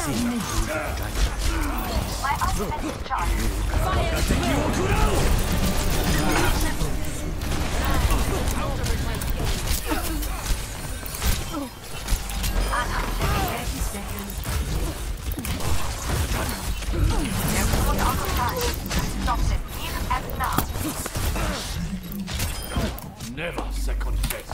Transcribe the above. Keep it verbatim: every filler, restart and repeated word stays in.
My ultimate is charged. Everyone on the side. Stop it, even at now. Never second guess.